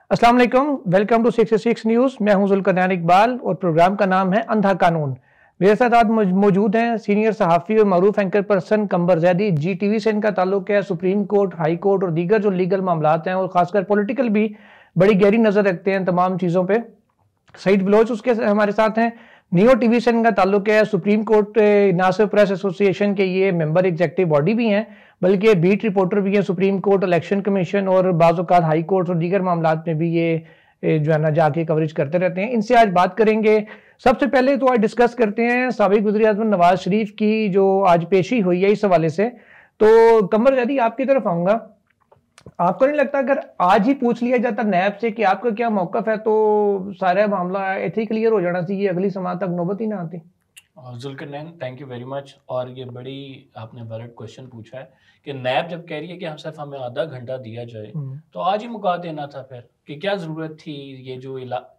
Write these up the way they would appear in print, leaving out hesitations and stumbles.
अस्सलाम वालेकुम, welcome to 66 news. मैं हूं जुल्करनैन इकबाल और प्रोग्राम का नाम है अंधा कानून। मेरे साथ आज मौजूद हैं सीनियर सहाफ़ी और मरूफ एंकर पर्सन कंबर जैदी। GTV से इनका ताल्लुक है। सुप्रीम कोर्ट, हाई कोर्ट और दीगर जो लीगल मामलात हैं और ख़ासकर पॉलिटिकल भी बड़ी गहरी नज़र रखते हैं तमाम चीज़ों पर। सईद बलोच उसके हमारे साथ हैं। नियो टीवी से इनका ताल्लुक है। सुप्रीम कोर्ट ना सिर्फ प्रेस एसोसिएशन के ये मेंबर एग्जेक्टिव बॉडी भी हैं बल्कि बीट रिपोर्टर भी हैं सुप्रीम कोर्ट, इलेक्शन कमीशन और बाज़ औक़ात हाई कोर्ट और दीगर मामलात में भी ये जो है ना जाके कवरेज करते रहते हैं। इनसे आज बात करेंगे। सबसे पहले तो आज डिस्कस करते हैं साबिक़ वज़ीर-ए-आज़म नवाज शरीफ की जो आज पेशी हुई है इस हवाले से। तो कमर जैदी आपकी तरफ आऊँगा। आपको नहीं लगता अगर आज ही पूछ लिया जाता नैब से कि आपका क्या मौक़िफ़ है तो सारा मामला ऐसे ही क्लियर हो जाना चाहिए, अगली समाअत तक नौबत ही ना आती? Zulqarnain, thank you very much. और ये बड़ी आपने वैलिड क्वेश्चन पूछा है कि नैब जब कह रही है कि हम सिर्फ हमें आधा घंटा दिया जाए तो आज ही मुका देना था फिर कि क्या ज़रूरत थी। ये जो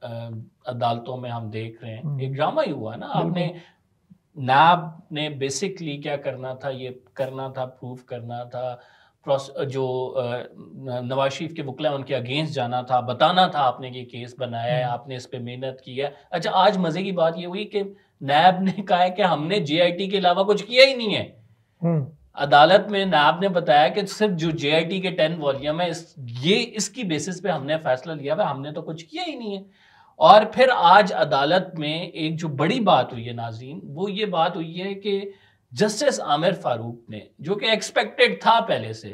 अदालतों में हम देख रहे हैं एक ड्रामा ही हुआ ना। आपने नैब ने बेसिकली क्या करना था, ये करना था, प्रूफ करना था जो नवाज शरीफ के वकील उनके अगेंस्ट जाना था, बताना था आपने कि केस बनाया है, आपने इस पे मेहनत की है। अच्छा, आज मजे की बात ये हुई कि नैब ने कहा है कि हमने JIT के अलावा कुछ किया ही नहीं है। अदालत में नैब ने बताया कि सिर्फ जो JIT के 10 वॉल्यूम है इसकी बेसिस पे हमने फैसला लिया है, हमने तो कुछ किया ही नहीं है। और फिर आज अदालत में एक जो बड़ी बात हुई है नाज़रीन, वो ये बात हुई है कि जस्टिस आमिर फारूक ने, जो कि एक्सपेक्टेड था पहले से,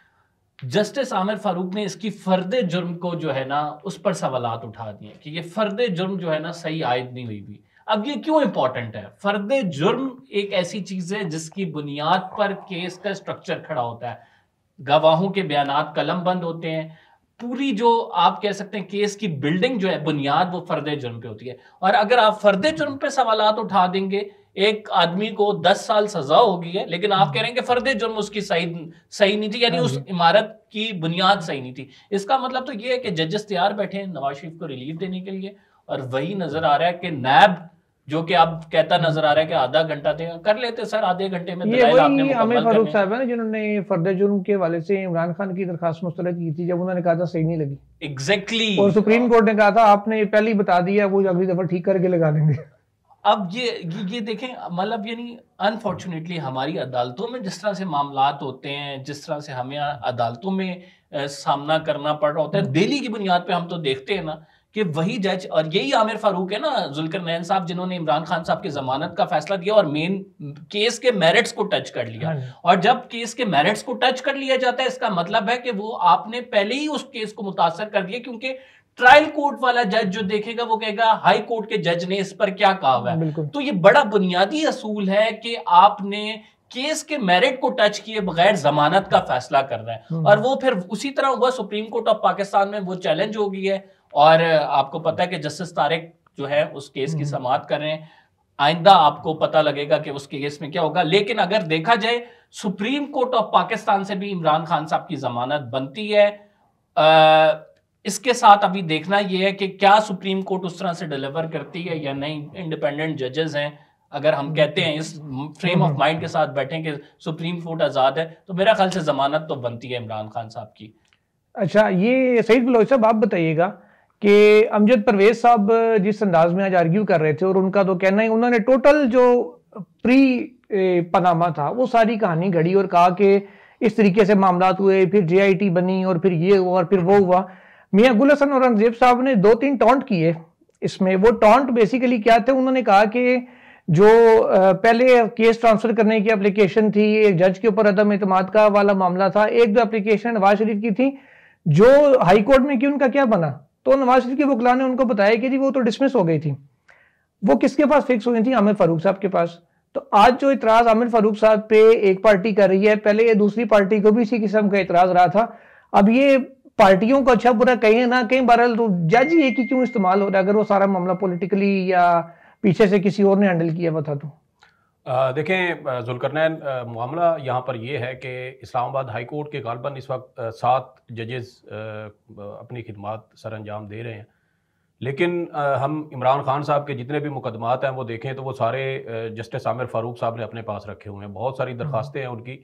जस्टिस आमिर फारूक ने इसकी फर्दे जुर्म को जो है ना उस पर सवालात उठा दिए कि ये फर्दे जुर्म जो है ना सही आयद नहीं हुई भी। अब ये क्यों इंपॉर्टेंट है? फर्दे जुर्म एक ऐसी चीज है जिसकी बुनियाद पर केस का स्ट्रक्चर खड़ा होता है। गवाहों के बयानात कलम बंद होते हैं। पूरी जो आप कह सकते हैं केस की बिल्डिंग जो है बुनियाद वो फर्दे जुर्म पे होती है। और अगर आप फर्दे जुर्म पे सवालात उठा देंगे, एक आदमी को 10 साल सजा होगी है लेकिन आप कह रहे हैं कि फर्दे जुर्म उसकी सही नहीं थी, यानी उस इमारत की बुनियाद सही नहीं थी। इसका मतलब तो ये है कि जजेस तैयार बैठे हैं नवाज शरीफ को रिलीफ देने के लिए। और वही नजर आ रहा है कि नैब जो कि अब कहता नजर आ रहा है कि आधा घंटा देगा, कर लेते सर आधे घंटे में। ये वही आमिर फारूक साहब है ना जिन्होंने फर्दे जुर्म के हवाले से इमरान खान की दरखास्त मुस्तरद की थी, जब उन्होंने कहा था सही नहीं लगी। एग्जैक्टली। और सुप्रीम कोर्ट ने कहा था आपने पहले ही बता दिया, वो अगली दफा ठीक करके लगा देंगे। अब ये देखें, मतलब यानी अनफॉर्चुनेटली हमारी अदालतों में जिस तरह से मामलात होते हैं, जिस तरह से हमें अदालतों में सामना करना पड़ रहा होता है, डेली की बुनियाद पे हम तो देखते हैं ना कि वही जज, और यही आमिर फारूक है ना, जुल्करनैन साहब, जिन्होंने इमरान खान साहब की जमानत का फैसला दिया और मेन केस के मेरिट्स को टच कर लिया। और जब केस के मेरिट्स को टच कर लिया जाता है, इसका मतलब है कि वो आपने पहले ही उस केस को मुतासर कर दिया, क्योंकि ट्रायल कोर्ट वाला जज जो देखेगा वो कहेगा हाई कोर्ट के जज ने इस पर क्या कहा हुआ है। तो ये बड़ा बुनियादी असूल है कि आपने केस के मेरिट को टच किए बगैर जमानत का फैसला कर रहा है। और वो फिर उसी तरह हुआ सुप्रीम कोर्ट ऑफ पाकिस्तान में, वो चैलेंज हो गई है। और आपको पता है कि जस्टिस तारिक जो है उस केस की समाअत कर रहे हैं। आइंदा आपको पता लगेगा कि उस केस में क्या होगा। लेकिन अगर देखा जाए सुप्रीम कोर्ट ऑफ पाकिस्तान से भी इमरान खान साहब की जमानत बनती है। इसके साथ अभी देखना यह है कि क्या सुप्रीम कोर्ट उस तरह से डिलीवर करती है या नहीं। इंडिपेंडेंट जजेस हैं, अगर हम कहते हैं इस फ्रेम ऑफ माइंड के साथ बैठें कि सुप्रीम कोर्ट आज़ाद है, तो मेरा ख्याल से जमानत तो बनती है इमरान खान साहब की। अच्छा, ये सईद बलोच साहब आप बताइएगा कि अमजद परवेज साहब जिस अंदाज में आज आर्ग्यू कर रहे थे, और उनका तो कहना है उन्होंने टोटल जो प्री पनामा था वो सारी कहानी घड़ी और कहा कि इस तरीके से मामलात हुए, फिर JIT बनी और फिर ये हुआ और फिर वो हुआ। मियां गुल हसन औरंगजेब साहब ने 2-3 टॉन्ट किए इसमें। वो टॉन्ट बेसिकली क्या थे? उन्होंने कहा कि जो पहले केस ट्रांसफर करने की एप्लीकेशन थी, एक जज के ऊपर अदम एतमाद का वाला मामला था, एक दो एप्लीकेशन नवाज शरीफ की थी जो हाई कोर्ट में की, उनका क्या बना? तो नवाज शरीफ के वकील ने उनको बताया कि जी वो तो डिसमिस हो गई थी। वो किसके पास फिक्स हुई थी? आमिर फारूक साहब के पास। तो आज जो इतराज आमिर फारूक साहब पे एक पार्टी कर रही है, पहले ये दूसरी पार्टी को भी इसी किस्म का इतराज रहा था। अब ये पार्टियों को अच्छा बुरा कहीं ना कहीं बहरहाल तो जज ही एक ही क्यों इस्तेमाल हो रहा है, अगर वो सारा मामला पॉलिटिकली या पीछे से किसी और ने हैंडल किया हुआ था तो? देखें जुल्करनैन, मामला यहाँ पर यह है कि इस्लामाबाद हाई कोर्ट के गालबन इस वक्त 7 जजेस अपनी खिदमात सर अंजाम दे रहे हैं। लेकिन हम इमरान खान साहब के जितने भी मुकदमात हैं वो देखें तो वो सारे जस्टिस आमिर फारूक साहब ने अपने पास रखे हुए हैं। बहुत सारी दरखास्तें हैं उनकी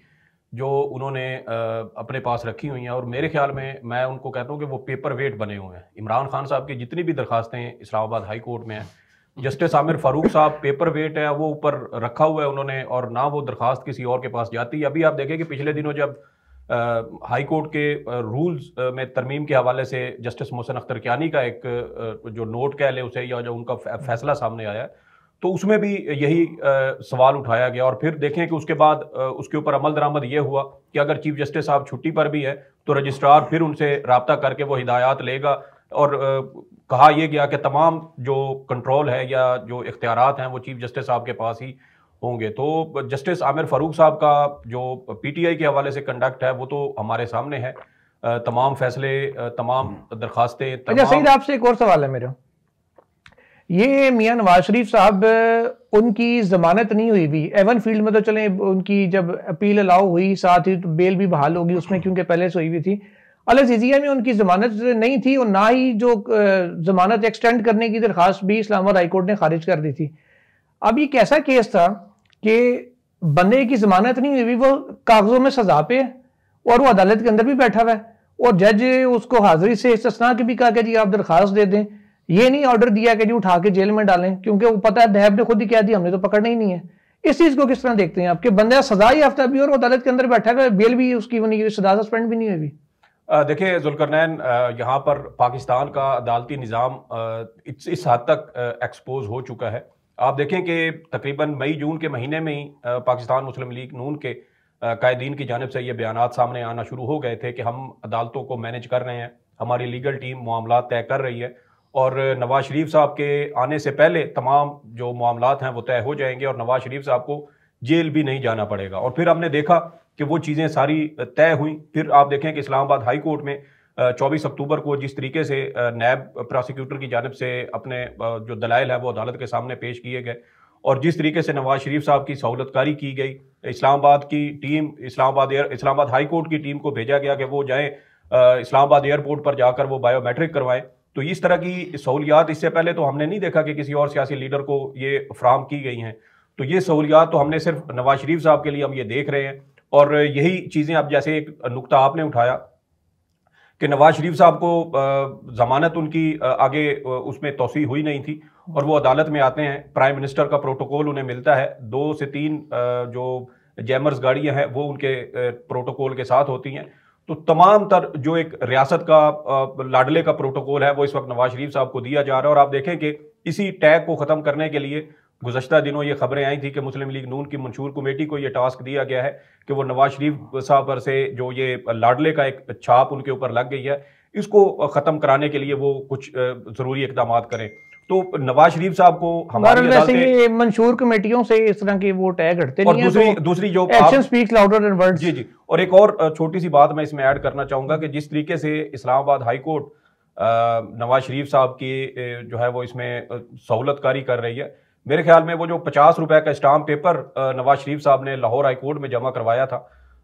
जो उन्होंने अपने पास रखी हुई हैं, और मेरे ख्याल में मैं उनको कहता हूँ कि वो पेपर वेट बने हुए हैं। इमरान खान साहब की जितनी भी दरखास्तें इस्लामाबाद हाई कोर्ट में हैं, जस्टिस आमिर फारूक साहब पेपर वेट है, वो ऊपर रखा हुआ है उन्होंने, और ना वो दरखास्त किसी और के पास जाती है। अभी आप देखें कि पिछले दिनों जब हाई कोर्ट के रूल्स में तरमीम के हवाले से जस्टिस मोहसिन अख्तर कियानी का एक जो नोट कह ले उसे, या जो उनका फैसला सामने आया, तो उसमें भी यही सवाल उठाया गया। और फिर देखें कि उसके बाद उसके ऊपर अमल दरामद ये हुआ कि अगर चीफ जस्टिस साहब छुट्टी पर भी है तो रजिस्ट्रार फिर उनसे रब्ता करके वो हिदायत लेगा, और कहा यह गया कि तमाम जो कंट्रोल है या जो इख्तियारात हैं वो चीफ जस्टिस साहब के पास ही होंगे। तो जस्टिस आमिर फारूक साहब का जो पीटीआई के हवाले से कंडक्ट है वो तो हमारे सामने है, तमाम फैसले, तमाम दरखास्तें। अच्छा सईद, आपसे एक और सवाल है मेरा, ये मियां नवाज शरीफ साहब, उनकी जमानत नहीं हुई भी एवन फील्ड में, तो चले उनकी जब अपील अलाउ हुई साथ ही तो बेल भी बहाल होगी उसमें, क्योंकि पहले से हुई हुई थी। अल-अज़ीज़िया में उनकी जमानत नहीं थी, और ना ही जो जमानत एक्सटेंड करने की दरखास्त भी इस्लामाबाद हाई कोर्ट ने खारिज कर दी थी। अब ये कैसा केस था कि बंदे की जमानत नहीं हुई, वो कागजों में सजा पे है और वो अदालत के अंदर भी बैठा हुआ है, और जज उसको हाजिरी से इस्तिस्ना की भी कहा कि जी आप दरखास्त दे दें, ये नहीं ऑर्डर दिया कि जी उठा के जेल में डालें, क्योंकि वो पता है नैब ने खुद ही कह दिया हमने तो पकड़ना ही नहीं है। इस चीज को किस तरह देखते हैं आपके? बंदा सजा याफ्ता भी और अदालत के अंदर बैठा है, बेल भी उसकी नहीं हुई, सजा सस्पेंड भी नहीं हुई। देखिए जुल्करनैन, यहाँ पर पाकिस्तान का अदालती निज़ाम इस हद तक एक्सपोज हो चुका है। आप देखें कि तकरीबन मई जून के महीने में ही पाकिस्तान मुस्लिम लीग नून के कायदीन की जानिब से ये बयानात सामने आना शुरू हो गए थे कि हम अदालतों को मैनेज कर रहे हैं, हमारी लीगल टीम मामला तय कर रही है, और नवाज शरीफ साहब के आने से पहले तमाम जो मामलात हैं वो तय हो जाएंगे और नवाज शरीफ साहब को जेल भी नहीं जाना पड़ेगा। और फिर हमने देखा कि वो चीज़ें सारी तय हुई। फिर आप देखें कि इस्लामाबाद हाई कोर्ट में 24 अक्टूबर को जिस तरीके से नैब प्रोसिक्यूटर की जानिब से अपने जो दलाइल है वो अदालत के सामने पेश किए गए, और जिस तरीके से नवाज शरीफ साहब की सहूलतकारी की गई, इस्लामाबाद की टीम, इस्लामाबाद हाई कोर्ट की टीम को भेजा गया कि वो जाएँ इस्लामाबाद एयरपोर्ट पर जाकर वो बायोमेट्रिक करवाएं। तो इस तरह की सहूलियात इससे पहले तो हमने नहीं देखा कि किसी और सियासी लीडर को ये फ्राहम की गई हैं। तो ये सहूलियात तो हमने सिर्फ नवाज शरीफ साहब के लिए हम ये देख रहे हैं। और यही चीज़ें, अब जैसे एक नुक्ता आपने उठाया कि नवाज शरीफ साहब को ज़मानत उनकी आगे उसमें तौसी हुई नहीं थी, और वो अदालत में आते हैं, प्राइम मिनिस्टर का प्रोटोकॉल उन्हें मिलता है, 2 से 3 जो जैमर्स गाड़ियाँ हैं वो उनके प्रोटोकॉल के साथ होती हैं। तो तमाम तर जो एक रियासत का लाडले का प्रोटोकॉल है वो इस वक्त नवाज शरीफ साहब को दिया जा रहा है। और आप देखें कि इसी टैग को ख़त्म करने के लिए गुज़श्ता दिनों ये खबरें आई थी कि मुस्लिम लीग नून की मंशूर कमेटी को ये टास्क दिया गया है कि वो नवाज शरीफ साहब पर से जो ये लाडले का एक छाप उनके ऊपर लग गई है, इसको ख़त्म कराने के लिए वो कुछ ज़रूरी इक़दाम करें। तो नवाज शरीफ साहब को हमारी ये मंशूर कमेटियों से इस तरह के वो टैग हटते नहीं हैं। और दूसरी जो action speaks louder than words. जी। और एक और छोटी सी बात मैं इसमें ऐड करना चाहूँगा कि जिस तरीके से इस्लामाबाद हाई कोर्ट नवाज शरीफ साहब की जो है वो इसमें सहूलतकारी कर रही है, मेरे ख्याल में वो जो 50 रुपए का स्टाम्प पेपर नवाज शरीफ साहब ने लाहौर हाई कोर्ट में जमा करवाया था,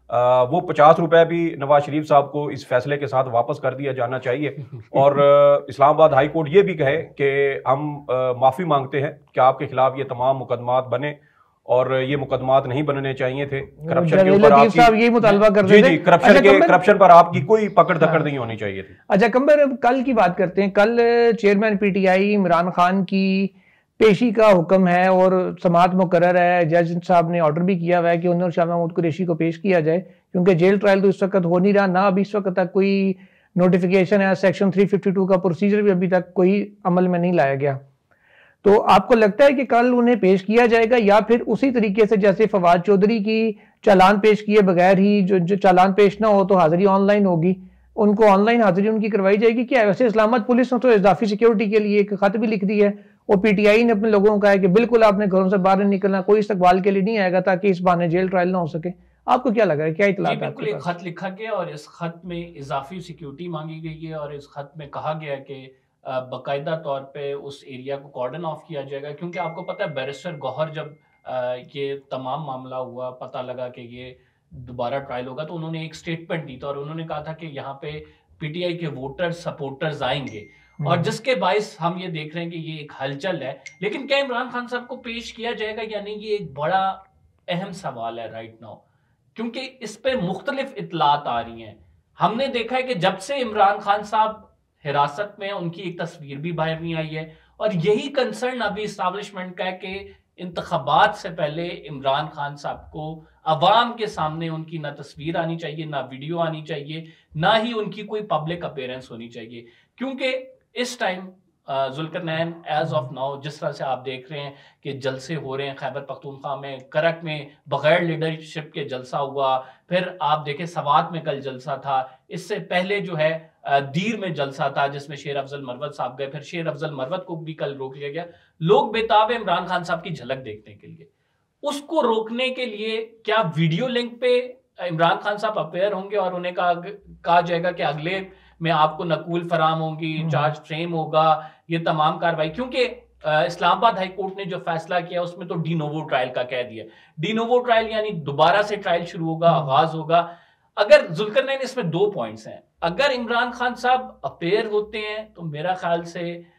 वो 50 रुपए भी नवाज शरीफ साहब को इस फैसले के साथ वापस कर दिया जाना चाहिए। और इस्लामाबाद हाई कोर्ट ये भी कहे कि हम माफ़ी मांगते हैं कि आपके खिलाफ ये तमाम मुकदमात बने, और ये मुकदमात नहीं बनने चाहिए थे। करप्शन के ऊपर यही मुतालबा कर रहे थे। करप्शन पर आपकी कोई पकड़ धकड़ नहीं होनी चाहिए थी। अच्छा कंबर, कल की बात करते हैं। कल चेयरमैन पीटीआई इमरान खान की पेशी का हुक्म है और समाअत मुकर्रर है, जज साहब ने ऑर्डर भी किया हुआ है कि उन्हें और शाह महमूद कुरैशी को पेश किया जाए, क्योंकि जेल ट्रायल तो इस वक्त हो नहीं रहा, ना अभी इस वक्त तक कोई नोटिफिकेशन है, सेक्शन 352 का प्रोसीजर भी अभी तक कोई अमल में नहीं लाया गया। तो आपको लगता है कि कल उन्हें पेश किया जाएगा, या फिर उसी तरीके से जैसे फवाद चौधरी की चालान पेश किए बगैर ही, जो चालान पेश ना हो तो हाजिरी ऑनलाइन होगी, उनको ऑनलाइन हाजिरी उनकी करवाई जाएगी क्या? वैसे इस्लामाबाद पुलिस ने तो इजाफी सिक्योरिटी के लिए एक खत भी लिख दी है, और पीटीआई ने अपने लोगों को कहा है कि बिल्कुल आपने घरों से बाहर निकलना, कोई इस्तकबाल के लिए नहीं आएगा ताकि इस बहाने जेल ट्रायल ना हो सके। आपको क्या लगा है, क्या इतला? बिल्कुल एक खत लिखा गया और इस खत में इजाफी सिक्योरिटी मांगी गई है, और इस खत में कहा गया कि बाकायदा तौर पे उस एरिया को कॉर्डन ऑफ किया जाएगा, क्योंकि आपको पता है बैरिस्टर गौहर जब ये तमाम मामला हुआ, पता लगा कि ये दोबारा ट्रायल होगा, तो उन्होंने एक स्टेटमेंट दी था और उन्होंने कहा था कि यहाँ पे पीटीआई के वोटर्स सपोर्टर्स आएंगे, और जिसके बायस हम ये देख रहे हैं कि ये एक हलचल है। लेकिन क्या इमरान खान साहब को पेश किया जाएगा या नहीं, ये एक बड़ा अहम सवाल है राइट नाउ। क्योंकि इस पे मुख्तलिफ इतलात आ रही हैं। हमने देखा है कि जब से इमरान खान साहब हिरासत में, उनकी एक तस्वीर भी बाहर नहीं आई है, और यही कंसर्न अभी इस्टेब्लिशमेंट का है कि इंतखाबात से पहले इमरान खान साहब को अवाम के सामने उनकी ना तस्वीर आनी चाहिए, ना वीडियो आनी चाहिए, ना ही उनकी कोई पब्लिक अपीयरेंस होनी चाहिए। क्योंकि इस time Zulqarnain as of now जिस तरह से आप देख रहे हैं कि जलसे हो रहे हैं, खैबर पख्तूनख्वा में, करक में बगैर लीडरशिप के जलसा हुआ, फिर आप देखें सवात में कल जलसा था, इससे पहले जो है दीर में जलसा था जिसमें शेर अफजल मरवत साहब गए, फिर शेर अफजल मरवत को भी कल रोक लिया गया। लोग बेताब है इमरान खान साहब की झलक देखने के लिए। उसको रोकने के लिए क्या वीडियो लिंक पे इमरान खान साहब अपेयर होंगे और उन्हें कहा जाएगा कि अगले में आपको नकूल फराम होंगी, चार्ज फ्रेम होगा, ये तमाम कार्रवाई? क्योंकि इस्लामाबाद हाई कोर्ट ने जो फैसला किया उसमें तो डी नोवो ट्रायल का कह दिया। डी नोवो ट्रायल यानी दोबारा से ट्रायल शुरू होगा, आगाज होगा। अगर जुल्करनैन इसमें 2 पॉइंट्स हैं, अगर इमरान खान साहब अपेयर होते हैं तो मेरा ख्याल से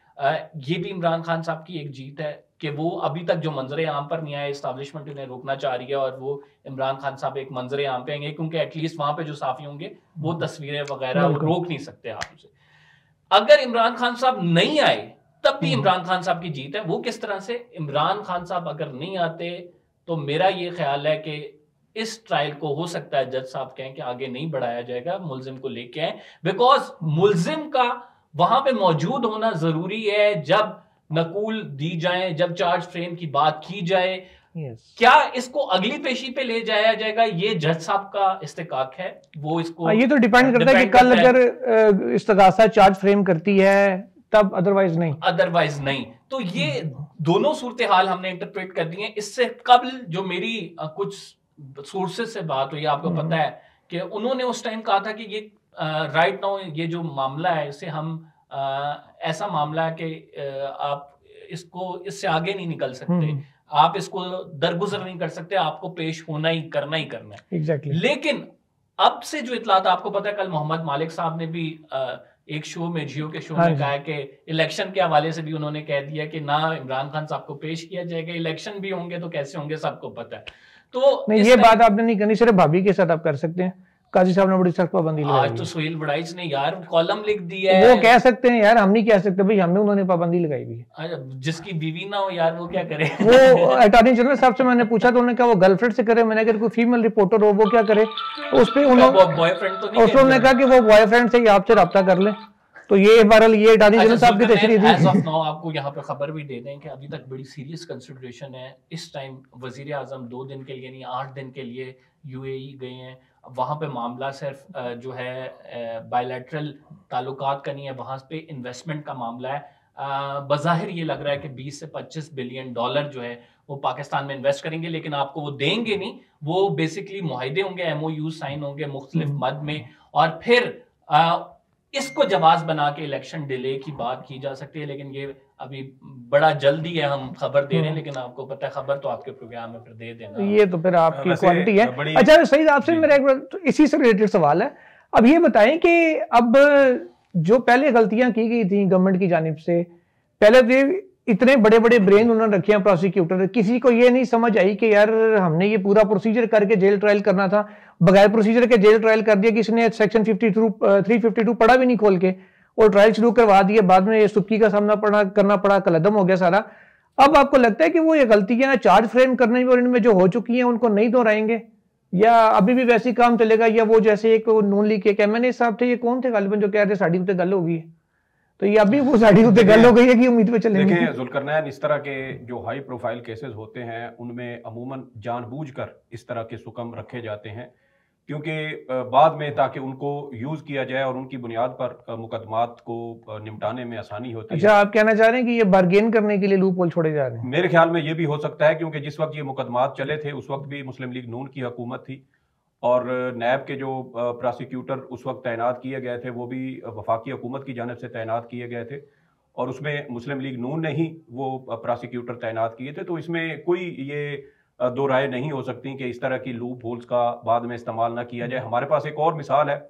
ये भी इमरान खान साहब की एक जीत है कि वो अभी तक जो मंजरे आम पर नहीं आए, एस्टैब्लिशमेंट उन्हें रोकना चाह रही है, और वो इमरान खान साहब एक मंजरे आम पे आएंगे, क्योंकि एटलीस्ट वहां पे जो साफी होंगे वो तस्वीरें वगैरह रोक नहीं सकते आप उसे। अगर इमरान खान साहब नहीं आए तब भी इमरान खान साहब की जीत है। वो किस तरह से? इमरान खान साहब अगर नहीं आते तो मेरा ये ख्याल है कि इस ट्रायल को हो सकता है जज साहब कहें कि आगे नहीं बढ़ाया जाएगा, मुल्जिम को लेके आए, बिकॉज मुल्जिम का वहां पे मौजूद होना जरूरी है जब नकूल दी जाए, जब चार्ज फ्रेम की बात की जाए। क्या इसको अगली पेशी पे ले जाया जाएगा, ये जज साहब का इस्तेकाक है। वो इसको ये तो डिपेंड करता है कि कल अगर इस्तगासा चार्ज फ्रेम करती है तब, अदरवाइज नहीं। तो ये दोनों सूरत हाल हमने इंटरप्रेट कर दी है। इससे कबल जो मेरी कुछ सोर्सेज से बात हुई, आपको पता है कि उन्होंने उस टाइम कहा था कि ये राइट नाउ ये जो मामला है इसे हम ऐसा मामला है कि आप इसको इससे आगे नहीं निकल सकते, आप इसको दरगुजर नहीं कर सकते, आपको पेश होना ही करना है। Exactly. लेकिन अब से जो इतलात, आपको पता है कल मोहम्मद मालिक साहब ने भी एक शो में, जियो के शो में कहा है कि इलेक्शन के हवाले से भी उन्होंने कह दिया कि ना इमरान खान साहब को पेश किया जाएगा, इलेक्शन भी होंगे तो कैसे होंगे सबको पता है। तो नहीं, ये बात आपने नहीं करनी, सिर्फ भाभी के साथ आप कर सकते हैं। काजी साहब ने बड़ी सख्त पाबंदी लगाई। आज तो सुहेल बड़ाइच ने यार कॉलम लिख दिया है। वो कह सकते हैं यार, हम नहीं कह सकते भाई, हमने उन्होंने पाबंदी लगाई भी है। जिसकी बीवी ना हो यार वो क्या करे? वो अटॉर्नी जनरल साहब से मैंने पूछा तो उन्होंने कहा वो गर्लफ्रेंड से करे। मैंने अगर कोई फीमेल रिपोर्टर हो वो क्या करे? उस पे बॉयफ्रेंड तो नहीं, उन्होंने कहा कि वो बॉयफ्रेंड से ही आपसे रब्ता कर ले। तो ये बहरहाल ये अटॉर्नी जनरल साहब की तशरीह थी। एज ऑफ नाउ आपको यहाँ पे खबर भी दे दें कि अभी तक बड़ी सीरियस कंसिडरेशन है। इस टाइम वजीर आजम 2 दिन के लिए नहीं 8 दिन के लिए यूएई गए हैं। वहाँ पे मामला सिर्फ जो है बायलैटरल ताल्लुकात का नहीं है, वहाँ पे इन्वेस्टमेंट का मामला है। बज़ाहिर ये लग रहा है कि 20 से 25 बिलियन डॉलर जो है वो पाकिस्तान में इन्वेस्ट करेंगे, लेकिन आपको वो देंगे नहीं। वो बेसिकली मुआहिदे होंगे, MOU साइन होंगे मुख्तलिफ मद में, और फिर इसको जवाब बना के इलेक्शन डिले की बात की जा सकती है। लेकिन ये अभी बड़ा जल्दी है, हम खबर दे रहे हैं, लेकिन आपको पता है खबर तो आपके प्रोग्राम में फिर दे देना। ये तो फिर आपकी क्वालिटी है। अच्छा सईद, आपसे मेरा एक इसी से रिलेटेड सवाल है। अब ये बताएं कि अब जो पहले गलतियां की गई थी गवर्नमेंट की जानिब से, पहले तो इतने बड़े बड़े ब्रेन उन्होंने रखे हैं प्रोसिक्यूटर, किसी को ये नहीं समझ आई कि यार हमने ये पूरा प्रोसीजर करके जेल ट्रायल करना था, बगैर प्रोसीजर के जेल ट्रायल कर दिया। किसने सेक्शन 352 पढ़ा भी नहीं खोल के और ट्रायल शुरू करवा दिया। बाद में सुक्की का सामना करना पड़ा, कलदम हो गया सारा। अब आपको लगता है कि वो ये गलतियां चार्ज फ्रेम करने में और इनमें जो हो चुकी हैं उनको नहीं दोहराएंगे, या अभी भी वैसे ही काम चलेगा? या वो जैसे एक नून लीग के MNA साहब थे, ये कौन थे गालिबन, जो कह रहे साड़ी उते गल हो गई है, तो ये अभी वो साड़ी उते गल हो गई है कि उम्मीद पे चलेंगे? देखिए जुल्करनैन, इस तरह के जो हाई प्रोफाइल केसेस होते हैं उनमें अमूमन जानबूझकर इस तरह के सुकम रखे जाते हैं, क्योंकि बाद में ताकि उनको यूज किया जाए और उनकी बुनियाद पर मुकदमात को निपटाने में आसानी होती है। अच्छा, आप कहना चाह रहे हैं कि ये बार्गेन करने के लिए लूप होल छोड़े जा रहे हैं? मेरे ख्याल में ये भी हो सकता है, क्योंकि जिस वक्त ये मुकदमात चले थे उस वक्त भी मुस्लिम लीग नून की हुकूमत थी, और नैब के जो प्रोसिक्यूटर उस वक्त तैनात किए गए थे वो भी वफाकी हुकूमत की जानिब से तैनात किए गए थे, और उसमें मुस्लिम लीग नून ने ही वो प्रोसिक्यूटर तैनात किए थे। तो इसमें कोई ये दो राय नहीं हो सकती कि इस तरह की लूप होल्स का बाद में इस्तेमाल ना किया जाए। हमारे पास एक और मिसाल है,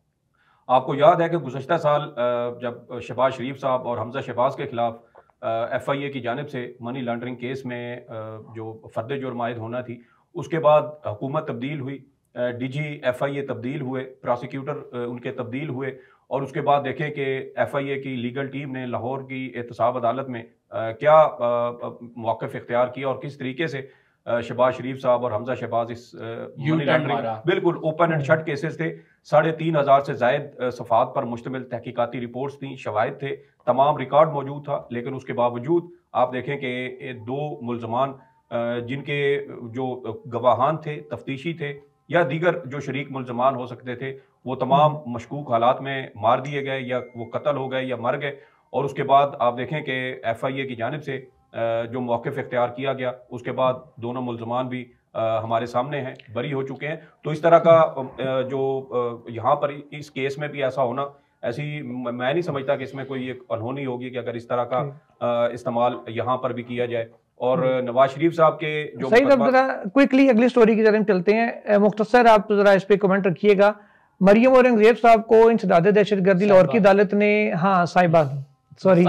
आपको याद है कि गुज़श्ता साल जब शहबाज शरीफ साहब और हमजा शहबाज के खिलाफ FIA की जानिब से मनी लॉन्ड्रिंग केस में जो फर्द जुर्म आयद होना थी, उसके बाद हुकूमत तब्दील हुई DG FIA तब्दील हुए, प्रोसिक्यूटर उनके तब्दील हुए, और उसके बाद देखें कि FIA की लीगल टीम ने लाहौर की एहतसाब अदालत में क्या मौक़िफ़ इख्तियार किया और किस तरीके से शहबाज शरीफ साहब और हमजा शहबाज इस मनी लॉन्ड्रिंग बिल्कुल ओपन एंड शट केसेस थे। 3,500 से ज़ायद सफ़ात पर मुश्तमिल तहकीकाती रिपोर्ट्स थी, शवाहिद थे, तमाम रिकॉर्ड मौजूद था। लेकिन उसके बावजूद आप देखें कि 2 मुल्ज़मान जिनके जो गवाहान थे, तफ्तीशी थे या दीगर जो शरीक मुल्ज़मान हो सकते थे, वो तमाम मशकूक हालात में मार दिए गए या वो कत्ल हो गए या मर गए। और उसके बाद आप देखें कि FIA की जानिब से जो मौक़िफ़ इख्तियार किया गया, उसके बाद दोनों मुल्ज़मान भी हमारे सामने हैं, बरी हो चुके हैं। तो इस तरह का जो यहाँ पर इस केस में भी ऐसा होना, ऐसी मैं नहीं समझता कि इसमें कोई एक अनहोनी होगी कि अगर इस तरह का इस्तेमाल यहाँ पर भी किया जाए। और नवाज शरीफ साहब के जो सही, जरा क्विकली अगली स्टोरी की तरफ चलते हैं। मुख्तसर आप जरा इस पे कमेंट रखिएगा। मरियम औरंगजेब साहब को इंसदाद दहशतगर्दी लाहौर की अदालत ने, हाँ साहिबा, सॉरी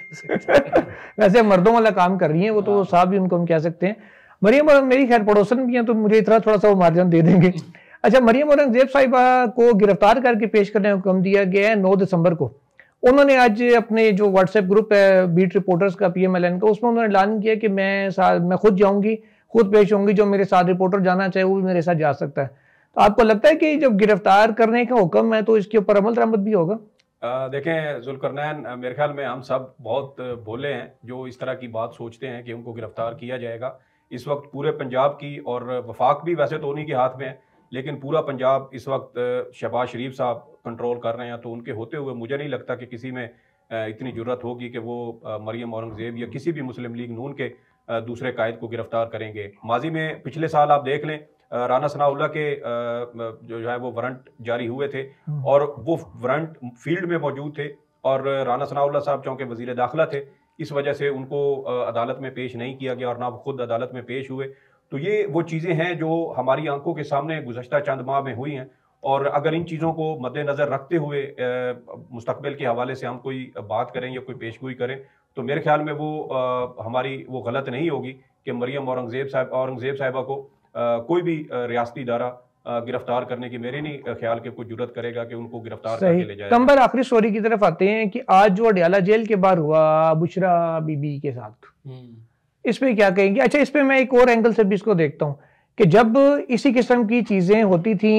वैसे मर्दों वाला काम कर रही हैं वो, तो साहब भी उनको हम कह सकते हैं। मरियम और मेरी खैर पड़ोसन भी हैं, तो मुझे इतना थोड़ा सा वो मार्जिन दे देंगे। अच्छा, मरियम औरंगजेब साहिबा को गिरफ्तार करके पेश करने का हुक्म दिया गया है 9 दिसंबर को। उन्होंने आज अपने जो व्हाट्सएप ग्रुप है बीट रिपोर्टर्स का, PMLN का, उसमें उन्होंने ऐलान किया कि मैं खुद जाऊंगी, खुद पेश होंगी, जो मेरे साथ रिपोर्टर जाना चाहे वो भी मेरे साथ जा सकता है। तो आपको लगता है कि जब गिरफ्तार करने का हुक्म है तो इसके ऊपर अमल दरामद भी होगा? देखें जुल्करनैन, मेरे ख्याल में हम सब बहुत भोले हैं जो इस तरह की बात सोचते हैं कि उनको गिरफ्तार किया जाएगा। इस वक्त पूरे पंजाब की, और वफाक भी वैसे तो उन्हीं के हाथ में है, लेकिन पूरा पंजाब इस वक्त शहबाज शरीफ साहब कंट्रोल कर रहे हैं। तो उनके होते हुए मुझे नहीं लगता कि किसी में इतनी जुर्रत होगी कि वो मरियम औरंगजेब या किसी भी मुस्लिम लीग नून के दूसरे कायद को गिरफ्तार करेंगे। माजी में पिछले साल आप देख लें, राना सनाउल्लाह के जो है वो वारंट जारी हुए थे, और वो वारंट फील्ड में मौजूद थे, और राना सनाउल्लाह साहब चूंकि वजीर दाखिला थे, इस वजह से उनको अदालत में पेश नहीं किया गया और ना वो खुद अदालत में पेश हुए। तो ये वो चीज़ें हैं जो हमारी आंखों के सामने गुज़श्ता चंद माह में हुई हैं, और अगर इन चीज़ों को मद्देनज़र रखते हुए मुस्तकबिल के हवाले से हम कोई बात करें या कोई पेशगोई करें, तो मेरे ख्याल में वो हमारी वो गलत नहीं होगी कि मरियम औरंगजेब साहिबा को कोई भी रियासती इदारा गिरफ्तार करने की मेरे नहीं ख्याल के कोई जुर्रत करेगा कि उनको गिरफ्तार करके ले जाए। कंबर, आखिरी स्टोरी की तरफ आते हैं कि आज जो अडयाला जेल के बाहर हुआ बुशरा बीबी के साथ, इस पे क्या कहेंगे? अच्छा, इस पे मैं एक और एंगल से भी इसको देखता हूँ कि जब इसी किस्म की चीज़ें होती थी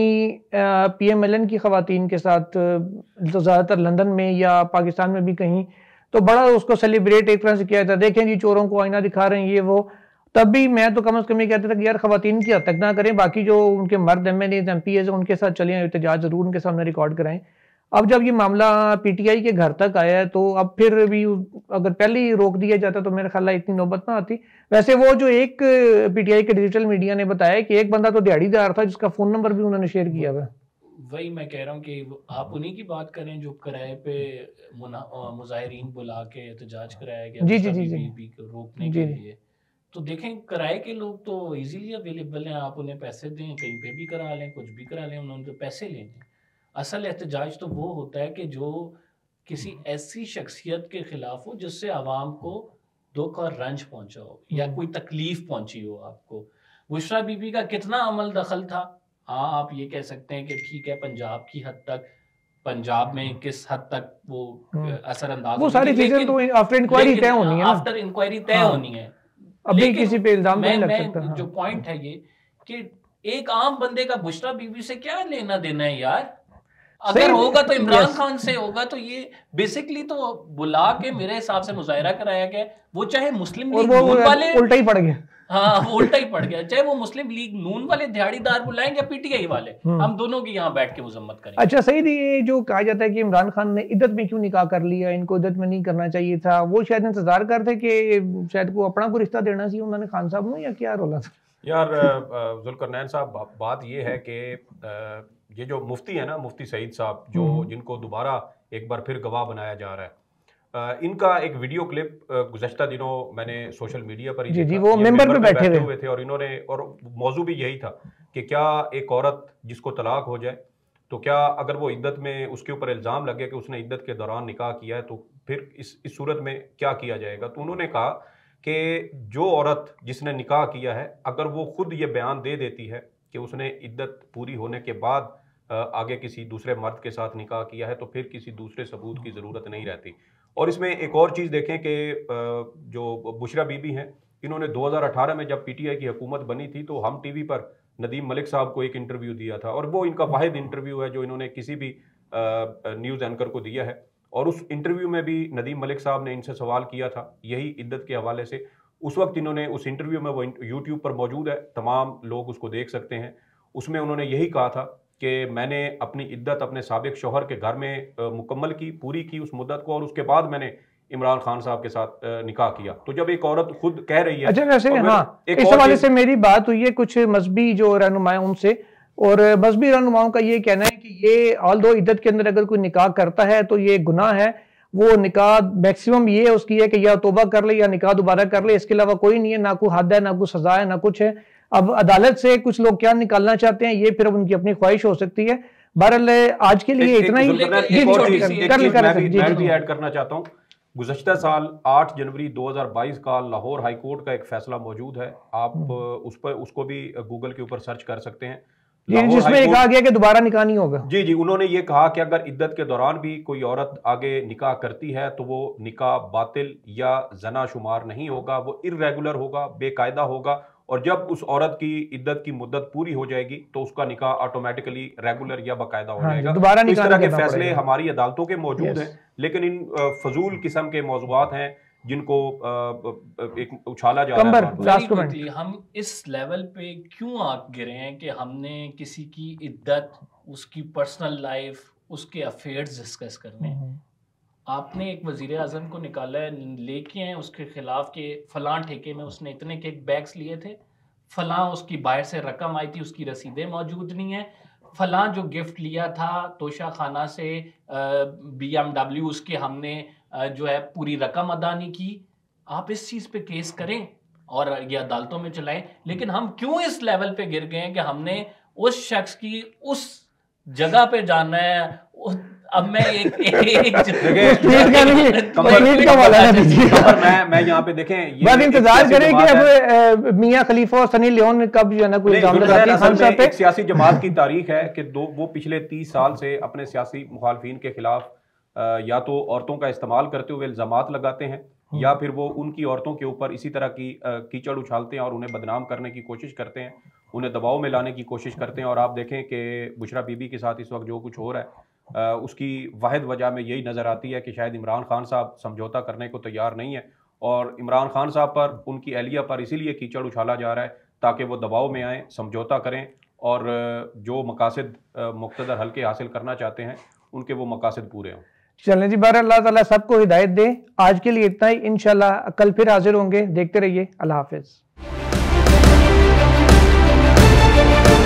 PMLN की ख़वातीन के साथ, तो ज़्यादातर लंदन में या पाकिस्तान में भी कहीं, तो बड़ा उसको सेलिब्रेट एक तरह से किया था, देखें जी चोरों को आईना दिखा रहे हैं ये वो। तब भी मैं तो कम से कम ये कहता था कि यार ख़वातीन की हद तक ना करें, बाकी जो उनके मर्द MLAs MPs उनके साथ चले, एहतजाज ज़रूर उनके सामने रिकॉर्ड कराएं। अब जब ये मामला PTI के घर तक आया है, तो अब फिर भी अगर पहले ही रोक दिया जाता तो मेरे ख्याल इतनी नौबत ना आती। वैसे वो जो एक PTI के डिजिटल मीडिया ने बताया कि एक बंदा तो दिहाड़ीदार था जिसका फ़ोन नंबर भी उन्होंने शेयर किया हुआ। वही मैं कह रहा हूँ कि आप उन्हीं की बात करें जो किराए पे मुजाहिरीन बुला के एहतजाज कराया गया जी रोकने के लिए। तो देखें, किराए के लोग तो इजीली अवेलेबल हैं, आप उन्हें पैसे दें, कहीं पे भी करा लें, कुछ भी करा लें, उन्होंने तो पैसे लेने। असल एहतजाज तो वो होता है कि जो किसी ऐसी शख्सियत के खिलाफ हो जिससे आवाम को दुख और रंज पहुंचा हो या कोई तकलीफ पहुंची हो आपको। बुशरा बीबी का कितना अमल दखल था? हाँ, आप ये कह सकते हैं कि ठीक है, पंजाब की हद तक, पंजाब में किस हद तक वो असरअंदाज, वो सारी चीजें तो आफ्टर इंक्वायरी तय होनी है, आफ्टर इंक्वायरी तय होनी है। अभी किसी पे इल्जाम नहीं लग सकता। जो पॉइंट है ये कि एक आम बंदे का बुशरा बीबी से क्या लेना देना है यार? अगर होगा तो इमरान खान से होगा। तो ये बेसिकली तो बुला के मेरे हिसाब से मुजाहिरा कराया गया, वो चाहे मुस्लिम लीग नून वाले, उल्टा ही पड़ गया। हाँ, वो उल्टा ही पड़ गया, चाहे वो मुस्लिम लीग नून वाले दिहाड़ीदार बुलाएं या PTI वाले, हम दोनों की यहाँ बैठ के मजम्मत करें। अच्छा सही, ये जो कहा जाता है कि इमरान खान ने इद्दत में क्यों निकाह कर लिया, इनको इद्दत में नहीं करना चाहिए था, वो शायद इंतजार करते कि शायद को अपना को रिश्ता देना चाहिए उन्होंने खान साहब में, या क्या रोला था? यार जुल्करनैन साहब, बात ये है कि ये जो मुफ्ती है ना, मुफ्ती सईद साहब, जो जिनको दोबारा एक बार फिर गवाह बनाया जा रहा है, इनका एक वीडियो क्लिप गुज़श्ता दिनों मैंने सोशल मीडिया पर ही जी, वो मेंबर पे बैठे हुए थे, और इन्होंने, और मौजू भी यही था कि क्या एक औरत जिसको तलाक हो जाए, तो क्या अगर वो इद्दत में उसके ऊपर इल्ज़ाम लगे कि उसने इद्दत के दौरान निकाह किया है, तो फिर इस सूरत में क्या किया जाएगा? तो उन्होंने कहा कि जो औरत जिसने निकाह किया है, अगर वो खुद ये बयान दे देती है कि उसने इद्दत पूरी होने के बाद आगे किसी दूसरे मर्द के साथ निकाह किया है तो फिर किसी दूसरे सबूत की ज़रूरत नहीं रहती। और इसमें एक और चीज़ देखें कि जो बुशरा बीबी हैं, इन्होंने 2018 में जब पीटीआई की हुकूमत बनी थी तो हम टीवी पर नदीम मलिक साहब को एक इंटरव्यू दिया था, और वो इनका वाहिद इंटरव्यू है जो इन्होंने किसी भी न्यूज़ एंकर को दिया है। और उस इंटरव्यू में भी नदीम मलिक साहब ने इनसे सवाल किया था यही इद्दत के हवाले से। उस वक्त इन्होंने उस इंटरव्यू में, वो यूट्यूब पर मौजूद है, तमाम लोग उसको देख सकते हैं, उसमें उन्होंने यही कहा था कि मैंने अपनी इद्दत अपने साबिक शौहर के घर में मुकम्मल की, पूरी की उस मुद्दत को, और उसके बाद मैंने इमरान खान साहब के साथ निकाह किया। तो जब एक औरत खुद कह रही है, अच्छा वैसे हाँ, इस हवाले से मेरी बात हुई है कुछ मजहबी जो रहनुमा है उनसे, और मजहबी रहनुमाओं का ये कहना है कि ये ऑल्दो इद्दत के अंदर अगर कोई निकाह करता है तो ये गुनाह है, वो निकाह मैक्सिमम ये उसकी है कि या तौबा कर ले या निकाह दोबारा कर ले, इसके अलावा कोई नहीं है, ना कोई हद है, ना कोई सजा है, ना कुछ है। अब अदालत से कुछ लोग क्या निकालना चाहते हैं ये फिर उनकी अपनी ख्वाहिश हो सकती है। बहरहाल आज के लिए इतना ही। मैं भी ऐड करना चाहता हूँ, गुज़श्ता साल 8 जनवरी 2022 का लाहौर हाई कोर्ट का एक फैसला मौजूद है, आप उस पर उसको भी गूगल के ऊपर सर्च कर सकते हैं, जिसमें ये कहा गया कि दोबारा निकाह नहीं होगा। जी जी, उन्होंने ये कहा कि अगर इद्दत के दौरान भी कोई औरत आगे निकाह करती है तो वो निकाह बातिल या जना शुमार नहीं होगा, वो इर्रेगुलर होगा, बेकायदा होगा, और जब उस औरत की इद्दत की मुद्दत पूरी हो जाएगी तो उसका निकाह ऑटोमेटिकली रेगुलर या बाकायदा हो जाएगा। दोबारा तो इस तरह के फैसले हमारी अदालतों के मौजूद हैं, लेकिन इन फजूल किस्म के मौज़ूआत हैं जिनको एक उछाला जा रहा है। हम इस लेवल पे क्यों आ गिरे हैं कि हमने किसी की इद्दत, उसकी पर्सनल लाइफ, उसके अफेयर्स डिस्कस करने हैं। आपने एक वजीर आजम को निकाला है, लेके हैं उसके खिलाफ के फलां ठेके में उसने इतने के बैग्स लिए थे, फलां उसकी बाहर से रकम आई थी, उसकी रसीदें मौजूद नहीं है, फलां जो गिफ्ट लिया था तोशा खाना से BMW, उसके हमने जो है पूरी रकम अदा नहीं की। आप इस चीज़ पे केस करें और ये अदालतों में चलाएं, लेकिन हम क्यों इस लेवल पे गिर गए हैं कि हमने उस शख्स की उस जगह पे जाना है। अब मैं मैं यहाँ पे देखें, इंतजार करें कि अब मियां खलीफा और सनी लियोन कब जो है ना कोई एक सियासी जमात की तारीख है कि वो पिछले 30 साल से अपने सियासी मुखालफिन के खिलाफ या तो औरतों का इस्तेमाल करते हुए इल्जामात लगाते हैं, या फिर वो उनकी औरतों के ऊपर इसी तरह की कीचड़ उछालते हैं और उन्हें बदनाम करने की कोशिश करते हैं, उन्हें दबाव में लाने की कोशिश करते हैं। और आप देखें कि बुशरा बीबी के साथ इस वक्त जो कुछ हो रहा है, उसकी वाहिद वजह में यही नज़र आती है कि शायद इमरान खान साहब समझौता करने को तैयार नहीं है, और इमरान खान साहब पर, उनकी अहलिया पर इसीलिए कीचड़ उछाला जा रहा है ताकि वो दबाव में आएँ, समझौता करें, और जो मकासद मुक़्तदर हल्के हासिल करना चाहते हैं उनके वो मकासद पूरे हों। चलें जी, बार अल्लाह ताला सबको हिदायत दे। आज के लिए इतना ही, इंशाल्लाह कल फिर हाजिर होंगे। देखते रहिए, अल्लाह हाफिज़।